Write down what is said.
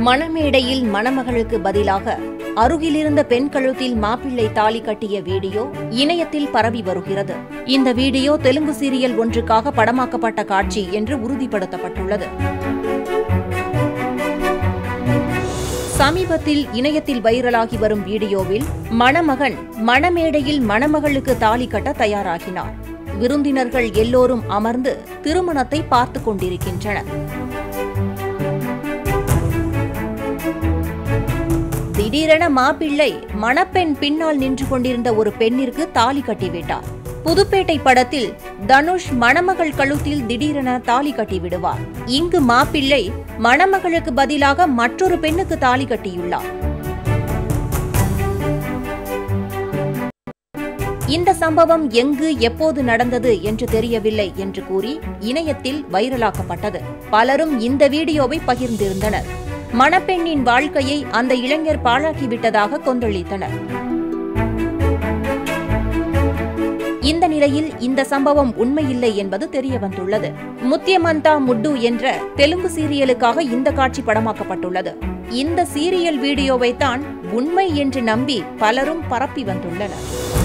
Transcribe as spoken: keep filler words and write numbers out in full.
மணமேடையில் மணமகளுக்கு பதிலாக அருகிலிருந்த பெண் கழுத்தில் மாப்பிள்ளை தாலி கட்டிய வீடியோ இணையத்தில் பரவி வருகிறது. இந்த வீடியோ தெலுங்கு சீரியல் ஒன்றுக்காக படமாக்கப்பட்ட காட்சி என்று உறுதிப்படுத்தப்பட்டுள்ளது. சமீபத்தில் இணையத்தில் வைரலாகி வரும் வீடியோவில் மணமகன் மணமேடையில் மணமகளுக்கு தாலி கட்ட தயாராகினார். விருந்தினர்கள் எல்லோரும் அமர்ந்து திருமணத்தை பார்த்துக் கொண்டிருக்கின்றனர். திடீரென மாப்பிள்ளை மணப்பெண் பின்னால் நின்று கொண்டிருந்த ஒரு பெண்ணிற்கு தாலி கட்டிவிட்டார். புதுப்பேட்டை படத்தில் தனுஷ் மணமகள் கழுத்தில் திடீரென தாலி கட்டிவிடுவார். இங்கு மாப்பிள்ளை மணமகளுக்கு பதிலாக மற்றொரு பெண்ணுக்கு தாலி கட்டியுள்ளார். இந்த சம்பவம் எங்கு எப்போது நடந்தது என்று தெரியவில்லை என்று கூறி இணையத்தில் வைரலாக்கப்பட்டது. பலரும் இந்த வீடியோவை பகிர்ந்திருந்தனர். மணப்பெண்ணின் வாழ்க்கையை அந்த இளைஞர் பாழாக்கிவிட்டதாக கொந்தளித்தனர். இந்த நிலையில் இந்த சம்பவம் உண்மையில்லை என்பது தெரியவந்துள்ளது. முத்தியமந்தா முட்டு என்ற தெலுங்கு சீரியலுக்காக இந்த காட்சி படமாக்கப்பட்டுள்ளது. இந்த சீரியல் வீடியோவை தான் உண்மை என்று நம்பி பலரும் பரப்பி வந்துள்ளனர்.